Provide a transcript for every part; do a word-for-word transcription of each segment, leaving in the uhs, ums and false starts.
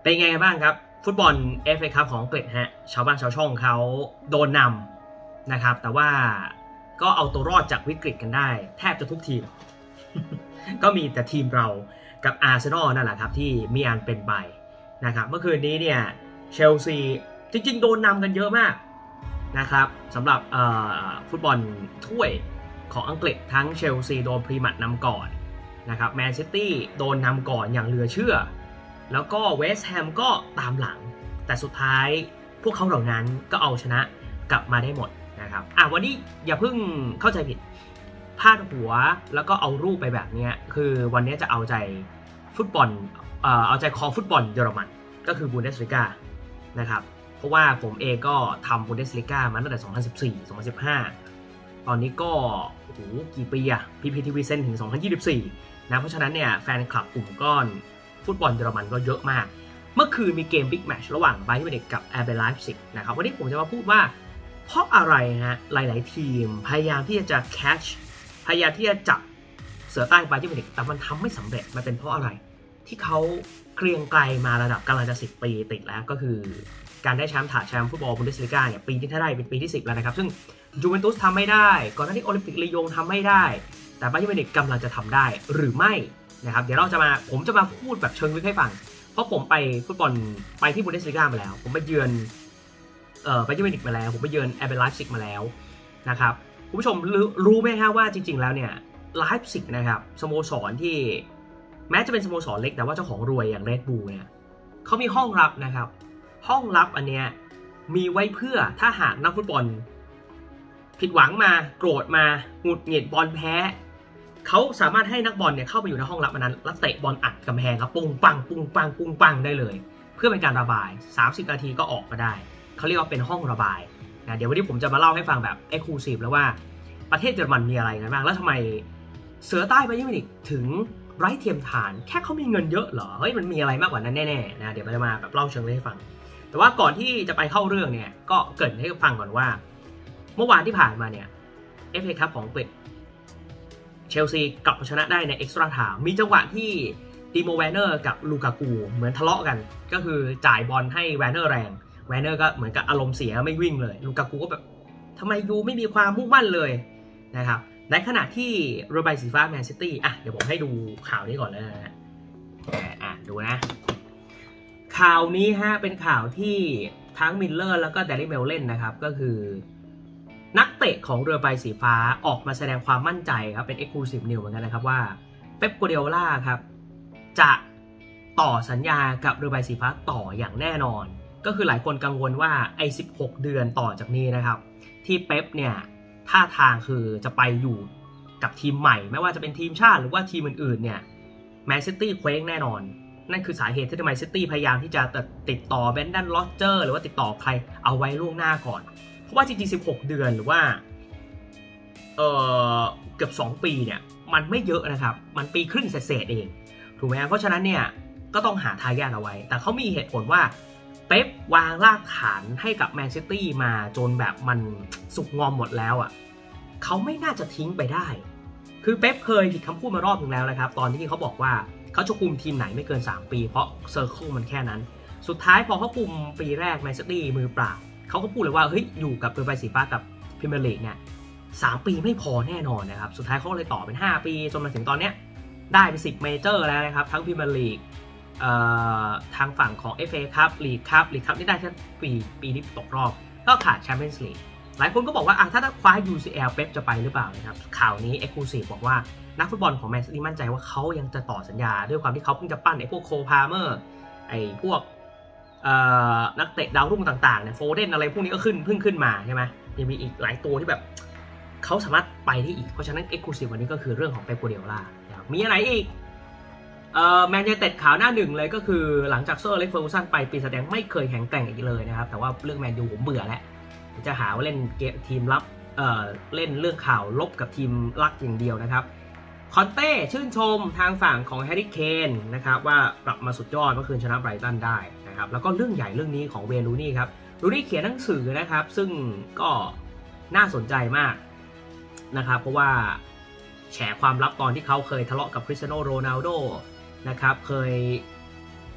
เป็นไงบ้างครับฟุตบอล เอฟ เอ Cup ของอังกฤษฮะชาวบ้านชาวช่องเขาโดนนำนะครับแต่ว่าก็เอาตัวรอดจากวิกฤตกันได้แทบจะทุกทีม ก็มีแต่ทีมเรากับอาร์เซนอลนั่นแหละครับที่มีอันเป็นไปนะครับเมื่อคืนนี้เนี่ยเชลซีจริงๆโดนนำกันเยอะมากนะครับสำหรับฟุตบอลถ้วยของอังกฤษทั้งเชลซีโดนพรีแมตช์นำก่อนนะครับแมนซิตี้โดนนำก่อนอย่างเหลือเชื่อแล้วก็เวสต์แฮมก็ตามหลังแต่สุดท้ายพวกเขาเหล่านั้นก็เอาชนะกลับมาได้หมดนะครับอ่ะวันนี้อย่าเพิ่งเข้าใจผิดพาดหัวแล้วก็เอารูปไปแบบนี้คือวันนี้จะเอาใจฟุตบอลเอ่อเอาใจคอฟุตบอลเยอรมันก็คือบูนเดสลิก้านะครับเพราะว่าผมเองก็ทำบูนเดสลิก้ามาตั้งแต่สองพันสิบสี่ สองพันสิบห้าตอนนี้ก็โอ้โหกี่ปีอะ พี พี ที วี เซ็นถึงสองพันยี่สิบสี่นะเพราะฉะนั้นเนี่ยแฟนคลับกลุ่มก้อนฟุตบอลเยอรมันก็เยอะมากเมื่อคืนมีเกมบิ๊กแมตช์ระหว่างไบเยิร์นมิวนิกกับ อาร์ บี ไลฟ์ซิกนะครับวันนี้ผมจะมาพูดว่าเพราะอะไรฮะหลายๆทีมพยายามที่จะ catch พยายามที่จะจับเสือใต้ไบเยิร์นมิวนิกแต่มันทำไม่สำเร็จมันเป็นเพราะอะไรที่เขาเกรียงไกลมาระดับกำลังจะสิบปีติดแล้วก็คือการได้แชมป์ถาแชมป์ฟุตบอลบูนเดสลิก้าเนี่ยปีที่เท่าไหร่เป็นปีที่สิบแล้วนะครับซึ่งยูเวนตุสทำไม่ได้ก่อนหน้านี้โอลิมปิกลียงทำไม่ได้แต่ไบเยิร์นมิวนิกกำลังจะทำได้หรือไม่นะครับเดี๋ยวเราจะมาผมจะมาพูดแบบเชิงลึกให้ฟังเพราะผมไปฟุตบอลไปที่บูนเดสลิก้ามาแล้วผมไปเยือนเอ่อไบเยิร์นมิวนิกมาแล้วผมไปเยือน อาร์ บี ไลฟ์ซิกมาแล้วนะครับคุณผู้ชมรู้ไหมฮะว่าจริงๆแล้วเนี่ยไลฟ์ซิกนะครับสโมสรที่แม้จะเป็นสโมสรเล็กแต่ว่าเจ้าของรวยอย่างเรดบูลเนี่ยเขามีห้องลับนะครับห้องลับอันเนี้ยมีไว้เพื่อถ้าหากนักฟุตบอลผิดหวังมาโกรธมาหงุดหงิดบอลแพ้เขาสามารถให้นักบอลเนี่ยเข้าไปอยู่ในห้องลับอันนั้นแล้วเตะบอลอัดกำแพงครับปุ้งปังปุ้งปังปุ้งปังได้เลยเพื่อเป็นการระบายสามสิบนาทีก็ออกมาได้เขาเรียกว่าเป็นห้องระบายนะเดี๋ยววันนี้ผมจะมาเล่าให้ฟังแบบ Exclusive แล้วว่าประเทศเยอรมันมีอะไรกันบ้างแล้วทำไมเสือใต้ไบเยิร์นมิวนิกถึงไร้เทียมทานแค่เขามีเงินเยอะเหรอเฮ้ยมันมีอะไรมากกว่านั้นแน่ๆนะเดี๋ยวเราจะมาแบบเล่าเชิงให้ฟังแต่ว่าก่อนที่จะไปเข้าเรื่องเนี่ยก็เกริ่นให้ฟังก่อนว่าเมื่อวานที่ผ่านมาเนี่ย เอฟ เอ Cup ของอังกฤษเชลซีกลับมาชนะได้ในเอ็กซ์ตร้าไทม์มีจังหวะที่ติโมแวนเนอร์กับลูกากูเหมือนทะเลาะกันก็คือจ่ายบอลให้แวนเนอร์แรงแวนเนอร์ก็เหมือนกับอารมณ์เสียไม่วิ่งเลยลูกากูก็แบบทำไมยูไม่มีความมุ่งมั่นเลยนะครับในขณะที่เรือใบสีฟ้าแมนซิตี้อ่ะเดี๋ยวผมให้ดูข่าวนี้ก่อนเลยนะอ่ะดูนะข่าวนี้ฮะเป็นข่าวที่ทั้งมิลเลอร์แล้วก็เดลี่เมลเล่นนะครับก็คือนักเตะของเรือใบสีฟ้าออกมาแสดงความมั่นใจครับเป็น Exclusive News เหมือนกันนะครับว่าเป๊ป กัวร์ดิโอล่าครับจะต่อสัญญากับเรือใบสีฟ้าต่ออย่างแน่นอนก็คือหลายคนกังวลว่าไอ้สิบหกเดือนต่อจากนี้นะครับที่เป๊ปเนี่ยท่าทางคือจะไปอยู่กับทีมใหม่ไม่ว่าจะเป็นทีมชาติหรือว่าทีมอื่นๆเนี่ยแมนซิตี้เคว้งแน่นอนนั่นคือสาเหตุที่ทำไมซิตี้พยายามที่จะติดต่อเบนดัน โรเจอร์หรือว่าติดต่อใครเอาไว้ล่วงหน้าก่อนเพราะว่าจริงๆสิบหกเดือนหรือว่าเอ่อเกือบสองปีเนี่ยมันไม่เยอะนะครับมันปีครึ่งเศษๆเองถูกไหมเพราะฉะนั้นเนี่ยก็ต้องหาทายาทเอาไว้แต่เขามีเหตุผลว่าเป๊ปวางรากฐานให้กับแมนซิตี้มาจนแบบมันสุกงอมหมดแล้วอ่ะเขาไม่น่าจะทิ้งไปได้คือเป๊ปเคยผิดคำพูดมารอบนึงแล้วนะครับตอนที่เขาบอกว่าเขาจะคุมทีมไหนไม่เกินสามปีเพราะเซอร์เคิลมันแค่นั้นสุดท้ายพอเขาคุมปีแรกแมนซิตี้มือเปล่าเขาก็พูดเลยว่าเฮ้ยอยู่กับเรือใบสีฟ้ากับพรีเมียร์ลีกเนี่ยสามปีไม่พอแน่นอนนะครับสุดท้ายเขาเลยต่อเป็นห้าปีจนมาถึงตอนเนี้ยได้ไปสิบเมเจอร์แล้วนะครับทั้งพรีเมียร์ลีกเอ่อทางฝั่งของ เอฟ เอ Cup ลีกคัพลีกคัพนี่ได้แค่ปีปีนี้ตกรอบก็ขาดแชมเปี้ยนส์ลีกหลายคนก็บอกว่าอ่ะถ้าถ้าคว้า ยู ซี แอล เป๊ปจะไปหรือเปล่านะครับข่าวนี้ Exclusive บอกว่านักฟุตบอลของแมนซิตี้มั่นใจว่าเขายังจะต่อสัญญาด้วยความที่เขาเพิ่งจะปั้นไอ้พวกโคพาเมอร์ไอ้พวกนักเตะดาวรุ่งต่างๆเนี่ยโฟเดนอะไรพวกนี้ก็ขึ้นเพิ่งขึ้นมาใช่ไหมยังมีอีกหลายตัวที่แบบเขาสามารถไปได้อีกเพราะฉะนั้น Exclusive วันนี้ก็คือเรื่องของเป๊ป กัวร์ดิโอล่ามีอะไรอีกแมนยูไนเต็ดข่าวหน้าหนึ่งเลยก็คือหลังจากเซอร์อเล็กซ์ เฟอร์กูสันไปปีแสดงไม่เคยแข็งแกร่งอีกเลยนะครับแต่ว่าเรื่องแมนยูผมเบื่อแล้วจะหาว่าเล่นเกมทีมรับเอ่อเล่นเรื่องข่าวลบกับทีมรักอย่างเดียวนะครับคอนเต้ชื่นชมทางฝั่งของแฮร์รี่เคนนะครับว่ากลับมาสุดยอดเมื่อคืนชนะไบรตันได้นะครับแล้วก็เรื่องใหญ่เรื่องนี้ของเวย์น รูนี่ครับรูนี่เขียนหนังสือนะครับซึ่งก็น่าสนใจมากนะครับเพราะว่าแฉความลับตอนที่เขาเคยทะเลาะกับคริสเตียโนโรนัลโดนะครับเคย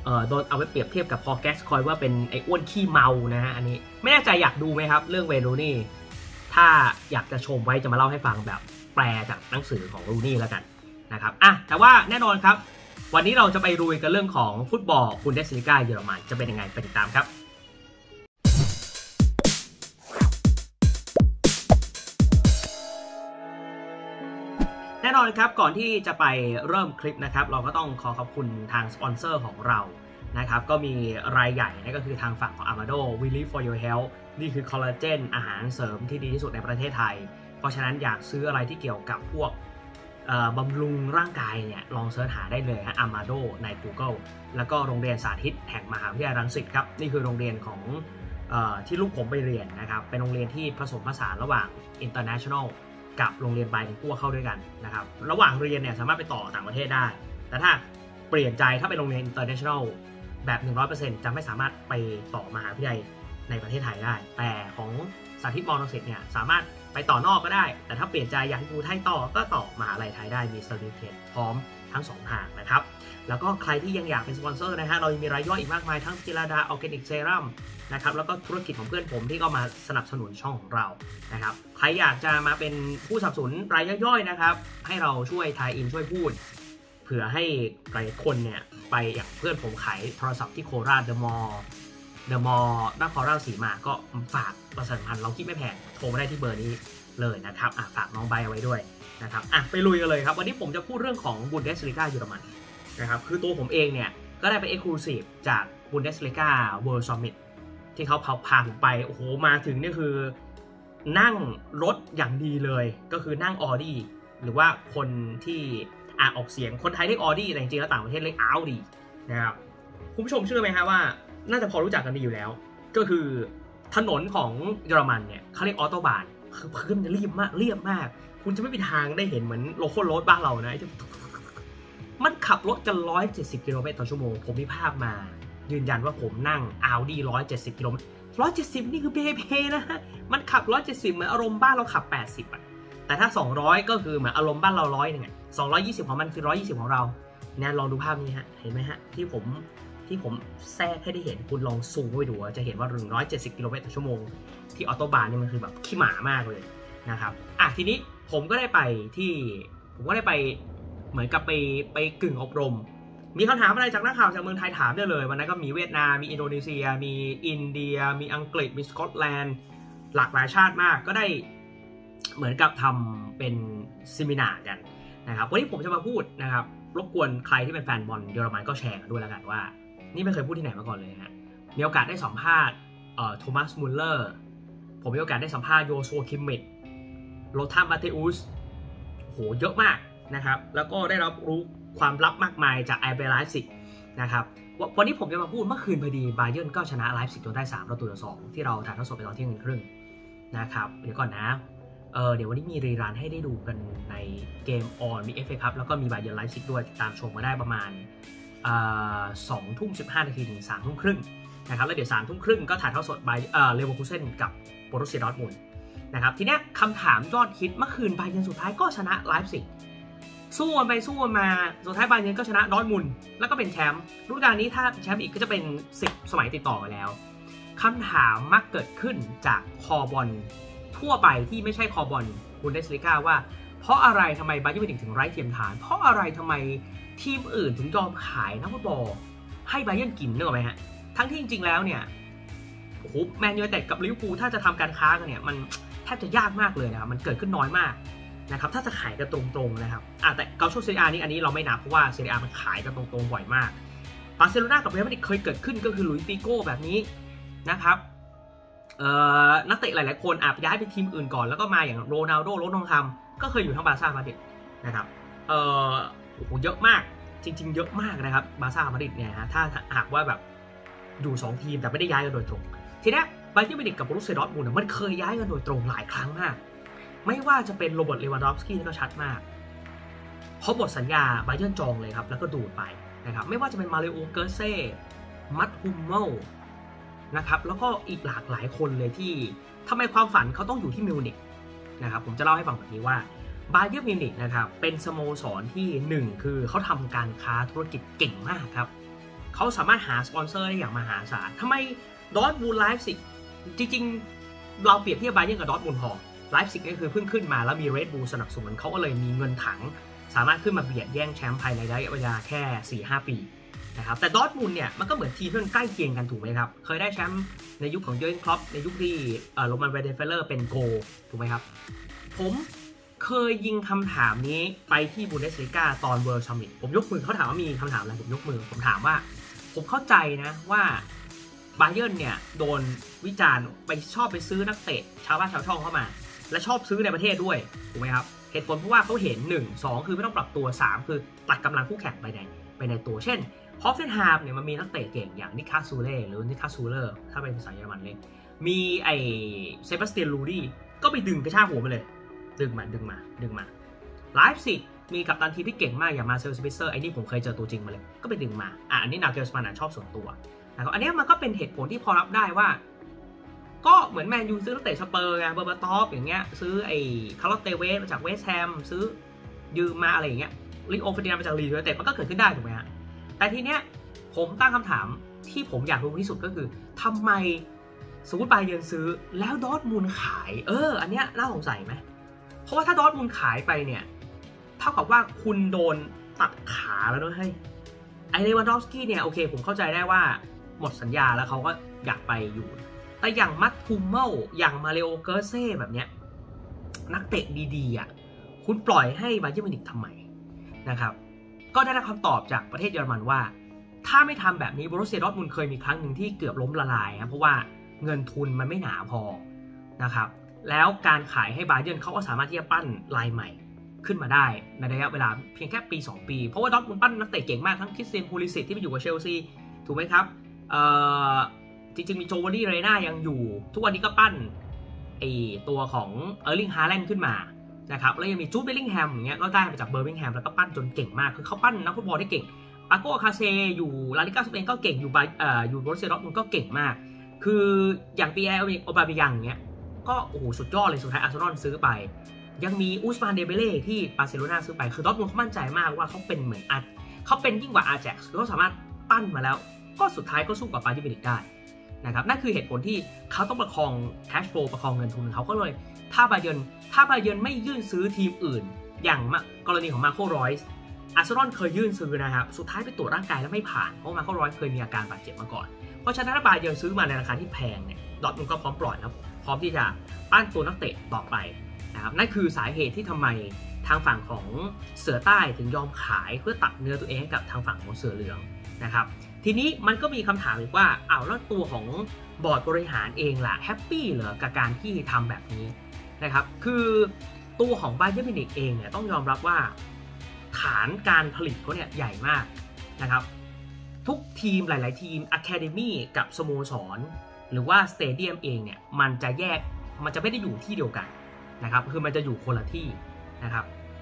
เอ่อโดนเอาไปเปรียบเทียบกับพอแกสคอยว่าเป็นไอ้อ้วนขี้เมานะฮะอันนี้ไม่แน่ใจอยากดูไหมครับเรื่องเวย์รูนี่ถ้าอยากจะชมไว้จะมาเล่าให้ฟังแบบแปลจากหนังสือของรูนี่แล้วกันนะครับอ่ะแต่ว่าแน่นอนครับวันนี้เราจะไปลุยกันเรื่องของฟุตบอลบุนเดสลีกาเยอรมันจะเป็นยังไงไปติดตามครับแน่นอนครับก่อนที่จะไปเริ่มคลิปนะครับเราก็ต้องขอขอบคุณทางสปอนเซอร์ของเรานะครับก็มีรายใหญ่นั่นก็คือทางฝั่งของ Amado We Live for Your Health นี่คือคอลลาเจนอาหารเสริมที่ดีที่สุดในประเทศไทยเพราะฉะนั้นอยากซื้ออะไรที่เกี่ยวกับพวกบำรุงร่างกายเนี่ยลองเสิร์ชหาได้เลยฮะ Amado ใน Google แล้วก็โรงเรียนสาธิตแห่งมหาวิทยาลัยรังสิตครับนี่คือโรงเรียนของเอ่อที่ลูกผมไปเรียนนะครับเป็นโรงเรียนที่ผสมผสานระหว่าง Internationalกับโรงเรียนไบลิงกัวเข้าด้วยกันนะครับระหว่างเรียนเนี่ยสามารถไปต่อต่างประเทศได้แต่ถ้าเปลี่ยนใจถ้าเป็นโรงเรียน International แบบ หนึ่งร้อยเปอร์เซ็นต์ จะไม่สามารถไปต่อมหาวิทยาลัยในประเทศไทยได้แต่ของสาธิตมอรังสิตเนี่ยสามารถไปต่อนอกก็ได้แต่ถ้าเปลี่ยนใจอยากอยู่ไทยต่อก็ต่อมหาวิทยาลัยไทยได้มีเซอร์ติฟิเคทพร้อมทั้งสองทางนะครับแล้วก็ใครที่ยังอยากเป็นสปอนเซอร์นะฮะเรายังมีรายย่อยอีกมากมายทั้งจิราดาออร์แกนิกเซรั่มนะครับแล้วก็ธุรกิจของเพื่อนผมที่ก็มาสนับสนุนช่องของเรานะครับใครอยากจะมาเป็นผู้สนับสนุนรายย่อยๆนะครับให้เราช่วยทายอินช่วยพูดเผื่อให้หลายคนเนี่ยไปอย่างเพื่อนผมขายโทรศัพท์ที่โคราชเดอะมอลล์เดอะมอลล์นครราชสีมาก็ฝากประชาสัมพันธ์เราคิดไม่แพงโทรมาได้ที่เบอร์นี้เลยนะครับอ่ะฝากน้องใบเอาไว้ด้วยนะครับอ่ะไปลุยกันเลยครับวันนี้ผมจะพูดเรื่องของบุนเดสลีกาเยอรมันนะครับคือตัวผมเองเนี่ยก็ได้ไปเอ็กซ์คลูซีฟจากบุนเดสลีกาเวิลด์ซัมมิตที่เขาพาผมไปโอ้โหมาถึงนี่คือนั่งรถอย่างดีเลยก็คือนั่ง Audi หรือว่าคนที่อ่านออกเสียงคนไทยเรียก Audi แต่จริงๆแล้วต่างประเทศเรียก Audi นะครับคุณผู้ชมเชื่อไหมฮะว่าน่าจะพอรู้จักกันดีอยู่แล้วก็คือถนนของเยอรมันเนี่ยเขาเรียกออโตบานคือพื้นจะเรียบมากเรียบมากคุณจะไม่มีทางได้เห็นเหมือนโลโก้รถบ้านเรานะมันขับรถกันหนึ่งร้อยเจ็ดสิบกิโลเมตรต่อชั่วโมงผมมีภาพมายืนยันว่าผมนั่ง Audi หนึ่งร้อยเจ็ดสิบกิโลเมตรหนึ่งร้อยเจ็ดสิบนี่คือเบเบนะฮะมันขับหนึ่งร้อยเจ็ดสิบเหมือนอารมณ์บ้านเราขับแปดสิบอ่ะแต่ถ้าสองร้อยก็คือเหมือนอารมณ์บ้านเราร้อยนึงอ่ะสองร้อยยี่สิบของมันคือหนึ่งร้อยยี่สิบของเราเนี่ยลองดูภาพนี้ฮะเห็นไหมฮะที่ผมที่ผมแทรกให้ได้เห็นคุณลองซูมไปดูจะเห็นว่าหนึ่งร้อยเจ็ดสิบกิโลเมตรต่อชั่วโมงที่ออโตบานนี่มันคือแบบขี้หมามากเลยนะครับอ่ะทีนี้ผมก็ได้ไปที่ผมก็ได้ไปเหมือนกับไปไปกึ่งอบรมมีคำถามอะไรจากนักข่าวจากเมืองไทยถามได้เลยวันนั้นก็มีเวียดนามมีอินโดนีเซียมีอินเดียมีอังกฤษมีสกอตแลนด์หลากหลายชาติมากก็ได้เหมือนกับทำเป็นเซมินาร์กันนะครับวันนี้ผมจะมาพูดนะครับรบกวนใครที่เป็นแฟนบอลเยอรมันก็แชร์กันด้วยแล้วกันว่านี่ไม่เคยพูดที่ไหนมาก่อนเลยฮะมีโอกาสได้สัมภาษณ์เอ่อโทมัสมุลเลอร์ผมมีโอกาสได้สัมภาษณ์โยโซคิมมิชโรธามาเตอุสโหเยอะมากนะครับแล้วก็ได้รับรู้ความลับมากมายจากไอเบร์ไลฟ์ซิกนะครับวันนี้ผมจะมาพูดเมื่อคืนพอดีบาเยิร์นก็ชนะไลฟ์ซิกจนได้สามประตูต่อสองที่เราถ่ายทอดสดไปตอนเที่ยงคืนครึ่งนะครับเดี๋ยวก่อนนะเออเดี๋ยววันนี้มีรีรันให้ได้ดูกันในเกมออนมี เอฟ เอ คัพแล้วก็มีบาเยิร์นไลฟ์ซิกด้วยตามชมมาได้ประมาณสองทุ่มสิบห้านาทีถึงสามทุ่มครึ่งนะครับแล้วเดี๋ยวสามทุ่มครึ่งก็ถ่ายทอดสดบายเอ่อเลเวอร์คูเซ่นกับโบรุสเซียดอร์ทมุนด์นะครับทีเนี้ยคำถามยอดฮิตเมื่อคืนบาเยิร์นสุดท้ายก็ชนะไลฟ์ซิกสู้ไปสู้มาสุดท้ายบาเยิร์นก็ชนะดอร์ทมุนด์แล้วก็เป็นแชมป์ฤดูกาลนี้ถ้าแชมป์อีกก็จะเป็นสิบสมัยติดต่อกันแล้วคำถามมักเกิดขึ้นจากคอบอลทั่วไปที่ไม่ใช่คอบอลบุนเดสลีกาว่าเพราะอะไรทำไมบาเยิร์นถึงไร้เทียมทานเพราะอะไรทำไมทีมอื่นถึงยอมขายนักฟุตบอลให้บาเยิร์นกินนึกออกไหมฮะทั้งที่จริงๆแล้วเนี่ยโอ้โหแมนยูไนเต็ดกับลิเวอร์พูลถ้าจะทำการค้ากันเนี่ยมันแทบจะยากมากเลยนะครับมันเกิดขึ้นน้อยมากนะครับถ้าจะขายกันตรงๆนะครับอ่ะแต่เกาโชเซียนี่อันนี้เราไม่นับเพราะว่าเซเรียมันขายกันตรงๆบ่อยมากบาร์เซโลนากับเรอัลมาดริดเคยเกิดขึ้นก็คือลุยส์ฟิโก้แบบนี้นะครับเอ่อนักเตะหลายๆคนอาจย้ายไปทีมอื่นก่อนแล้วก็มาอย่างโรนัลโดโรนัลโดทำก็เคยอยู่ทั้งบาร์ซ่ามาดริดนะครับเอ่อโอ้โหเยอะมากจริงๆเยอะมากนะครับบาร์ซ่ามาดริดเนี่ยฮะถ้าหากว่าแบบอยู่สองทีมแต่ไม่ได้ย้ายกันโดยตรงทีนี้บาเยิร์นมิวนิกกับโบรุสเซียดอร์ทมุนด์มันเคยย้ายกันโดยตรงหลายครั้งมากไม่ว่าจะเป็นโรเบิร์ตเลวานดอฟสกี้นี่ก็ชัดมากเพราะหมดสัญญาบาเยิร์นจองเลยครับแล้วก็ดูดไปนะครับไม่ว่าจะเป็นมาริโอเกอร์เซ่มัตฮุมเมลนะครับแล้วก็อีกหลากหลายคนเลยที่ทำไมความฝันเขาต้องอยู่ที่มิวนิกนะครับผมจะเล่าให้ฟังแบบนี้ว่าบาเยิร์นมิวนิกนะครับเป็นสโมสรที่หนึ่งคือเขาทำการค้าธุรกิจเก่งมากครับเขาสามารถหาสปอนเซอร์ได้อย่างมหาศาลทำไมดอร์ทมูลไลฟ์ซิกจริงๆเราเปรียบเทียบบาเยิร์นกับดอร์ทมูลพอไลฟ์ซิกก็คือเพิ่งขึ้นมาแล้วมีเรดบูลสนับสนุนเขาก็เลยมีเงินถังสามารถขึ้นมาเบียดแย่งแชมป์ภายในระยะเวลาแค่ สี่ห้า ปีนะครับแต่ดอร์ทมูลเนี่ยมันก็เหมือนทีมที่มันใกล้เคียงกันถูกไหมครับเคยได้แชมป์ในยุคของเยอร์เกนคล็อปในยุคที่โรมันเวเดเฟลเลอร์เป็นโกถูกไหมครับผมเคยยิงคำถามนี้ไปที่บุนเดสลีกาตอนเวิลด์ซัมมิตผมยกมือเขาถามว่ามีคำถามอะไรผมยกมือผมถามว่าผมเข้าใจนะว่าบาเยิร์นเนี่ยโดนวิจารณ์ไปชอบไปซื้อนักเตะชาวบ้านชาวช่องเข้ามาและชอบซื้อในประเทศด้วยถูกไหมครับเหตุผลเพราะว่าเขาเห็นหนึ่ง สองคือไม่ต้องปรับตัวสามคือตัดกำลังคู่แข่งไปในไปในตัวเช่นฮอฟเฟนไฮม์เนี่ยมันมีนักเตะเก่งอย่างนิคาซูเล่หรือนิคาซูเลอร์ถ้าเป็นภาษาเยอรมันเลยมีไอเซบาสเตียนลูดี้ก็ไปดึงกระชากหัวมาเลยดึงมาดึงมาดึงมาไลฟ์ซิกมีกัปตันทีมที่เก่งมากอย่างมาเซลสปิเซอร์ไอ้นี่ผมเคยเจอตัวจริงมาเลยก็ไปดึงมาอ่ะอันนี้นาเกลสมันชอบส่วนตัวนะครับอันนี้มันก็เป็นเหตุผลที่พอรับได้ว่าก็เหมือนแมนยูซื้อนักเตะสเปอร์ไงเบอร์บาตอฟอย่างเงี้ยซื้อไอ้คาร์ลอตเตเวสมาจากเวสต์แฮมซื้อยืมมาอะไรอย่างเงี้ยลิโอเฟตินามาจากลีดยูไนเต็ดมันก็เกิดขึ้นได้ถูกไหมฮะแต่ทีเนี้ยผมตั้งคำถามที่ผมอยากรู้ที่สุดก็คือทำไมสมมติบาเยิร์นซื้อแล้วดอร์ทมูลขายเอออันเนี้ยน่าสงสัยไหมเพราะว่าถ้าดอร์ทมูลขายไปเนี่ยเท่ากับว่าคุณโดนตัดขาแล้วด้วยให้ไอเลวันดอฟสกี้เนี่ยโอเคผมเข้าใจได้ว่าหมดสัญญาแล้วเขาก็อยากไปอยู่แต่อย่างมัตทูเมลอย่างมาเลโอเกอร์เซ่แบบเนี้ยนักเตะดีๆอ่ะคุณปล่อยให้บาเยิร์นมิวนิกทำไมนะครับก็ได้รับคำตอบจากประเทศเยอรมันว่าถ้าไม่ทำแบบนี้โบรุสเซียดอร์ทมุนด์เคยมีครั้งหนึ่งที่เกือบล้มละลายครับเพราะว่าเงินทุนมันไม่หนาพอนะครับแล้วการขายให้บาเยิร์นเขาก็สามารถที่จะปั้นลายใหม่ขึ้นมาได้ในระยะเวลาเพียงแค่ปีสองปีเพราะว่าดอร์ทมุนด์ปั้นนักเตะเก่งมากทั้งคริสเตียนพูลิซิตที่ไปอยู่กับเชลซีถูกไหมครับเอ่อจริงๆมีโจวานี่เรน่ายังอยู่ทุกวันนี้ก็ปั้นไอตัวของเออร์ลิงฮาแลนด์ขึ้นมานะครับแล้วยังมีจูดเบลลิงแฮมอย่างเงี้ยก็ได้มาจากเบอร์มิงแฮมแล้วก็ปั้นจนเก่งมากคือเขาปั้นนักฟุตบอลได้เก่งปาโก้คาเซอยู่ลาลิก้าสเปนก็เก่งอยู่บเอ่ออยู่โบรุสเซียดอร์ทมุนด์ก็เก่งมากคืออย่างปีแอลโอบาเมยังอย่างเงี้ยก็โอ้โหสุดยอดเลยสุดท้ายอาร์เซนอลซื้อไปยังมีอุสมานเดเบเล่ที่บาร์เซโลนาซื้อไปคือดอร์ทมุนด์เขามั่นใจมากว่าเขาเป็นเหมือนอาเขาเป็นยิ่งกว่าอาร์แจ็กซ์เขาสามารถปั้นมาแล้วก็สุดท้ายก็สู้กับบาเยิร์นมิวนิกได้นะครับนั่นคือเหตุผลที่เขาต้องประคองแคชโฟลประคองเงินทุนเขาก็เลยถ้าบาเยิร์นถ้าบาเยิร์นไม่ยื่นซื้อทีมอื่นอย่างกรณีของมาโครอยส์อาร์เซนอลเคยยื่นซื้อนะครับสุดท้ายไปตรวจร่างกายแล้วไม่ผ่านเพราะมาโครอยส์เคยมีอาการบาดเจ็บมาก่อนเพราะฉะนั้นถ้าบาเยิร์นซื้อมาในราคาที่แพงเนี่ยดอร์ทมุนด์ก็พร้อมปล่อยครับพร้อมที่จะปั้นตัวนักเตะต่อไปนะครับนั่นคือสาเหตุที่ทำไมทางฝั่งของเสือใต้ถึงยอมขายเพื่อตัดเนื้อตัวเองให้กับทางฝั่งของเสือเหลืองนะครับทีนี้มันก็มีคำถามอีกว่าอ้าวแล้วตัวของบอร์ดบริหารเองล่ะแฮปปี้เหรอกับการที่ทำแบบนี้นะครับคือตัวของบาเยิร์นมิวนิกเองเนี่ยต้องยอมรับว่าฐานการผลิตเขาเนี่ยใหญ่มากนะครับทุกทีมหลายๆทีมอะคาเดมี่กับสโมสรหรือว่าสเตเดียมเองเนี่ยมันจะแยกมันจะไม่ได้อยู่ที่เดียวกันนะครับคือมันจะอยู่คนละที่นะครับ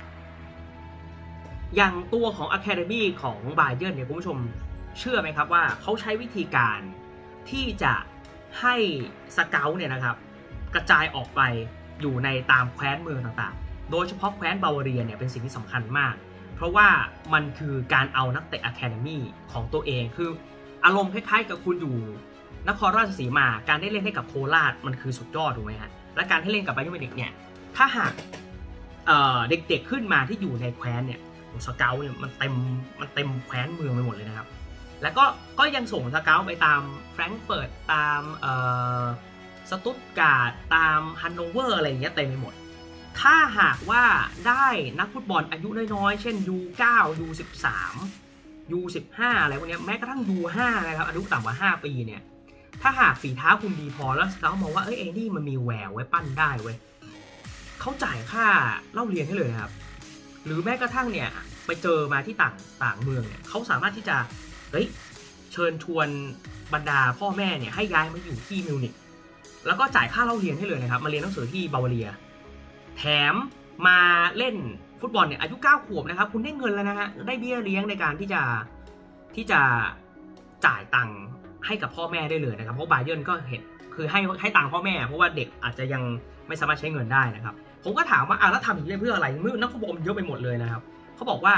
อย่างตัวของอะคาเดมี่ของบาเยิร์นเนี่ยคุณผู้ชมเชื่อไหมครับว่าเขาใช้วิธีการที่จะให้สเกาต์เนี่ยนะครับกระจายออกไปอยู่ในตามแคว้นเมืองต่างๆโดยเฉพาะแคว้นบาวาเรียเนี่ยเป็นสิ่งที่สำคัญมากเพราะว่ามันคือการเอานักเตะอะคาเดมี่ของตัวเองคืออารมณ์คล้ายๆกับคุณอยู่นครราชสีมาการได้เล่นให้กับโคราชมันคือสุดยอดถูกไหมฮะและการให้เล่นกับบาเยิร์นมิวนิกเนี่ยถ้าหากเด็กๆขึ้นมาที่อยู่ในแคว้นเนี่ยสเกาต์เนี่ยมันเต็มมันเต็มแคว้นเมืองไปหมดเลยนะครับแล้วก็ก็ยังส่งสเกาต์ไปตามแฟรงก์เฟิร์ตตามเอ่อสตุตการ์ดตามฮันโนเวอร์อะไรอย่างเงี้ยเต็มไปหมดถ้าหากว่าได้นักฟุตบอลอายุน้อยๆเช่น ยู เก้า ยู สิบสาม ยู สิบห้า อะไรพวกนี้แม้กระทั่ง ยู ห้า นะครับอายุต่ำกว่าห้าปีเนี่ยถ้าหากฝีเท้าคุณดีพอแล้วสเกาต์มองว่าเอ้ยเอ็นี่มันมีแววไว้ปั้นได้เว้ยเขาจ่ายค่าเล่าเรียนให้เลยครับหรือแม้กระทั่งเนี่ยไปเจอมาที่ต่างต่างเมืองเนี่ยเขาสามารถที่จะเฮ้ยเชิญชวนบรรดาพ่อแม่เนี่ยให้ย้ายมาอยู่ที่มิวนิกแล้วก็จ่ายค่าเล่าเรียนให้เลยนะครับมาเรียนหนังสือที่บาวาเรียแถมมาเล่นฟุตบอลเนี่ยอายุเก้าขวบนะครับคุณได้เงินแล้วนะฮะได้เบี้ยเลี้ยงในการที่จะที่จะจ่ายตังค์ให้กับพ่อแม่ได้เลยนะครับเพราะบาเยิร์นก็เห็นคือให้ให้ตังค์พ่อแม่เพราะว่าเด็กอาจจะยังไม่สามารถใช้เงินได้นะครับผมก็ถามว่าอ่ะแล้วทำอย่างนี้เพื่ออะไรมือนักฟุตบอลเยอะไปหมดเลยนะครับเขาบอกว่า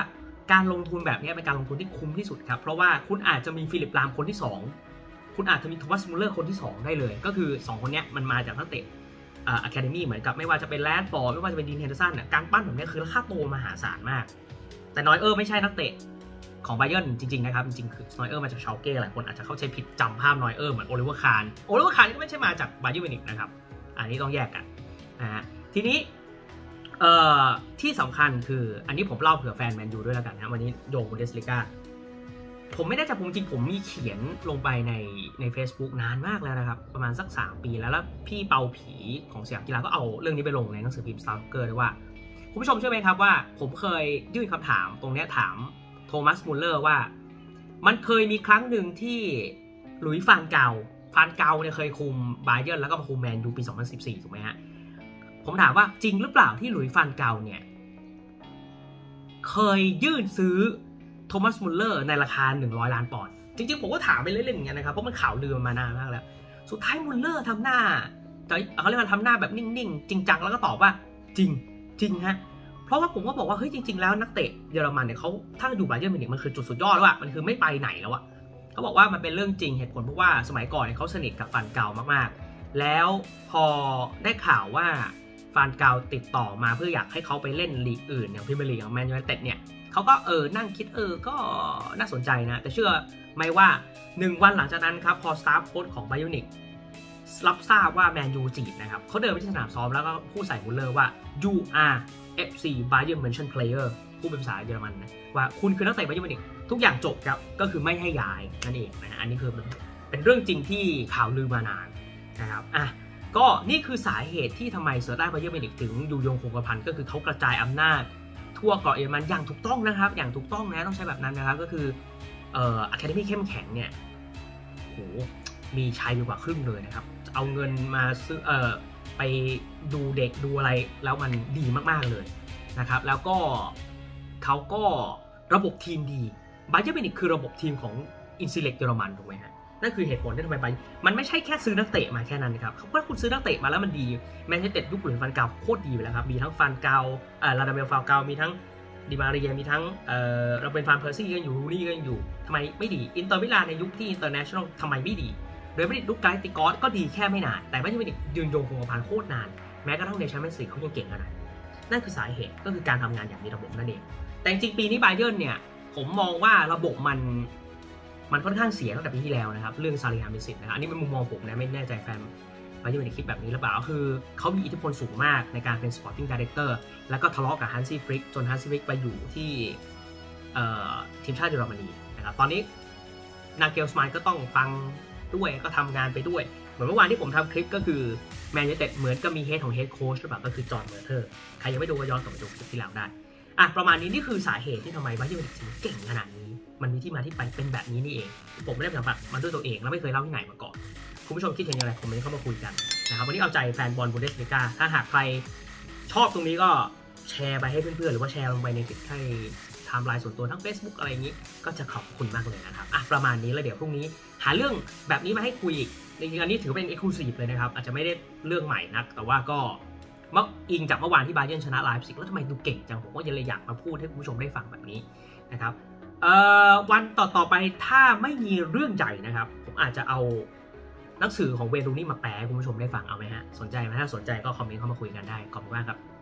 การลงทุนแบบนี้เป็นการลงทุนที่คุ้มที่สุดครับเพราะว่าคุณอาจจะมีฟิลิปลามคนที่สองคุณอาจจะมีโทมัสมุลเลอร์คนที่สองได้เลยก็คือสองคนนี้มันมาจากนักเตะอ่าอะคาเดมี่เหมือนกับไม่ว่าจะเป็นแรดฟอร์ดไม่ว่าจะเป็นดีนเฮนเดอร์สันน่ะการปั้นแบบนี้คือค่าตัวมหาศาลมากแต่นอยเออร์ไม่ใช่นักเตะของไบเยิร์นจริงๆนะครับจริงๆคือนอยเออร์มาจากชาลเก้หลายคนอาจจะเข้าใจผิดจำภาพนอยเออร์เหมือนโอลิเวอร์คาร์นโอลิเวอร์คาร์นก็ไม่ใช่มาจากไบเยิร์นมิวนิกนะครับอันนี้ต้องแยกกันนะฮะทีนี้เอ่อที่สำคัญคืออันนี้ผมเล่าเผื่อแฟนแมนยูด้วยแล้วกันนะวันนี้โยงบุนเดสลิก้าผมไม่ได้จะผมจริงผมมีเขียนลงไปในใน Facebook นานมากแล้วนะครับประมาณสักสามปีแล้วแล้วพี่เปาผีของสยามกีฬาก็เอาเรื่องนี้ไปลงในหนังสือพิมพ์ Star Soccer ด้วยว่าคุณผู้ชมเชื่อไหมครับว่าผมเคยยื่นคำถามตรงนี้ถามโทมัสมุลเลอร์ว่ามันเคยมีครั้งหนึ่งที่หลุยส์ฟานเกาฟานเกาเนี่ยเคยคุมบาเยิร์นแล้วก็มาคุมแมนยูปีสองพันสิบสี่ถูกไหมฮะผมถามว่าจริงหรือเปล่าที่หลุยส์ฟานเกาเนี่ยเคยยื่นซื้อโทมัสมุลเลอร์ในราคาหนึ่งร้อยล้านปอนด์จริงๆผมก็ถามไปเล่นๆอย่างเงี้ยนะครับเพราะมันข่าวลือมานานมากแล้วสุดท้ายมุลเลอร์ทำหน้าเขาเรียกว่าทำหน้าแบบนิ่งๆจริงจังแล้วก็ตอบว่าจริงจริงฮะเพราะว่าผมก็บอกว่าเฮ้ยจริงๆแล้วนักเตะเยอรมันเนี่ยเขาถ้าอยู่บาเยิร์นมิวนิกมันคือจุดสุดยอดแล้วอะมันคือไม่ไปไหนแล้วอะเขาบอกว่ามันเป็นเรื่องจริงเหตุผลเพราะว่าสมัยก่อนเนี่ยเขาสนิทกับฟานเกามากๆแล้วพอได้ข่าวว่าฟานเกาติดต่อมาเพื่ออยากให้เขาไปเล่นลีกอื่นอย่างพรีเมียร์ลีกของแมนยูไนเต็ดเนี่ยเขาก็เออนั่งคิดเออก็น่าสนใจนะแต่เชื่อไหมว่าหนึ่งวันหลังจากนั้นครับพอสตาฟโค้ชของบาเยิร์นมิวนิกรับทราบว่าแมนยูจีบนะครับเขาเดินไปที่สนามซ้อมแล้วก็พูดใส่มุลเลอร์ว่า you are เอฟ ซี Bayern München player พูดเป็นภาษาเยอรมันนะว่าคุณคือนักเตะบาเยิร์นมิวนิกทุกอย่างจบครับก็คือไม่ให้ย้ายนั่นเองนะฮะอันนี้คือเป็นเรื่องจริงที่ข่าวลือมานานนะครับอ่ะก็นี่คือสาเหตุที่ทำไมเซอร์ต้าบาเยิร์นมิวนิกถึงอยู่ยงคงกระพันก็คือเขากระจายอำนาจทั่วเกาะเยอรมันอย่างถูกต้องนะครับอย่างถูกต้องนะต้องใช้แบบนั้นนะครับก็คือเอ่ออะคาเดมี่เข้มแข็งเนี่ยโหมีชัยอยู่กว่าครึ่งเลยนะครับเอาเงินมาซื้อเอ่อไปดูเด็กดูอะไรแล้วมันดีมากๆเลยนะครับแล้วก็เขาก็ระบบทีมดีบาเยิร์นมิวนิกคือระบบทีมของอินซิเล็กเยอรมันถูกไหมฮะนั่นคือเหตุผลที่ทำไมไปมันไม่ใช่แค่ซื้อนักเตะมาแค่นั้นนะครับถ้าคุณซื้อนักเตะมาแล้วมันดีแมนยูไนเต็ดยุคหลุยส์ฟานเกาโคตรดีไปแล้วครับมีทั้งฟานเกาเอ่อลาดาเมลฟานเกามีทั้งดิมาเรียมีทั้งเอ่อเราเป็นฟานเพอร์ซี่กันอยู่รูนี่กันอยู่ทำไมไม่ดีอินเตอร์มิลานในยุคที่อินเตอร์เนชั่นแนลทำไมไม่ดีโดยไม่ได้ลุกไกติกอสก็ดีแค่ไม่นานแต่ไม่ใช่ไม่ได้ยืนยงคงกระพันโคตรนานแม้กระทั่งในแชมเปี้ยนส์ลีกเขายังเก่งขนาดนั่นคือสาเหตุก็คือการทำงานอย่างมีระบบนั่นเองแต่จริงๆปีนี้บาเยิร์นเนี่ยผมมองว่าระบบมันมันค่อนข้างเสียตั้งแต่ปีที่แล้วนะครับเรื่องซาลิฮามิสิตนะครับอันนี้เป็นมุมมองผมนะไม่แน่ใจแฟนบาเยิร์นมิวนิกคิดแบบนี้หรือเปล่าคือเขามีอิทธิพลสูงมากในการเป็นสปอร์ติ้งไดเรคเตอร์แล้วก็ทะเลาะกับฮันซี่ฟริกจนฮันซี่ฟริกไปอยู่ที่ทีมชาติเยอรมนีนะครับตอนนี้นาเกลสมานก็ต้องฟังด้วยก็ทำงานไปด้วยเหมือนเมื่อวานที่ผมทำคลิปก็คือแมนยูไนเต็ดเหมือนกับมีเฮดของเฮดโค้ชหรือเปล่าก็คือจอห์นเมอร์เทอร์ใครยังไม่ดูก็ย้อนกลับไปดูคลิปที่แล้วได้อ่ะประมาณนี้นี่คือสาเหตุที่ทำไมบาเยิร์นมิวนิกถึงเก่งขนาดนี้มันมีที่มาที่ไปเป็นแบบนี้นี่เองผมไม่ได้สัมผัสมันด้วยตัวเองแล้วไม่เคยเล่าที่ไหนมาก่อนคุณผู้ชมคิดเห็นอย่างไรคอมเมนต์เข้ามาคุยกันนะครับวันนี้เอาใจแฟนบอลบูนเดสลิก้าถ้าหากใครชอบตรงนี้ก็แชร์ไปให้เพื่อนๆหรือว่าแชร์ลงไปในให้ไทม์ไลน์ส่วนตัวทั้ง Facebook อะไรอย่างนี้ก็จะขอบคุณมากเลยนะครับอ่ะประมาณนี้แล้วเดี๋ยวพรุ่งนี้หาเรื่องแบบนี้มาให้คุยอีกจริงๆอันนี้ถือเป็น Exclusive เลยนะครับอาจจะไม่ได้เรื่องใหม่นักแต่ว่าก็เมื่ออิงจากเมื่อวานที่บาเยิร์นชนะไลฟ์ซิกแล้วทำไมดูเก่งจังผมก็ยังเลยอยากมาพูดให้คุณผู้ชมได้ฟังแบบนี้นะครับเอ่อวันต่อๆไปถ้าไม่มีเรื่องใหญ่นะครับผมอาจจะเอาหนังสือของเวย์นรูนี่มาแปลให้คุณผู้ชมได้ฟังเอาไหมฮะสนใจไหมถ้าสนใจก็คอมเมนต์เข้ามาคุยกันได้ขอบคุณมากครับ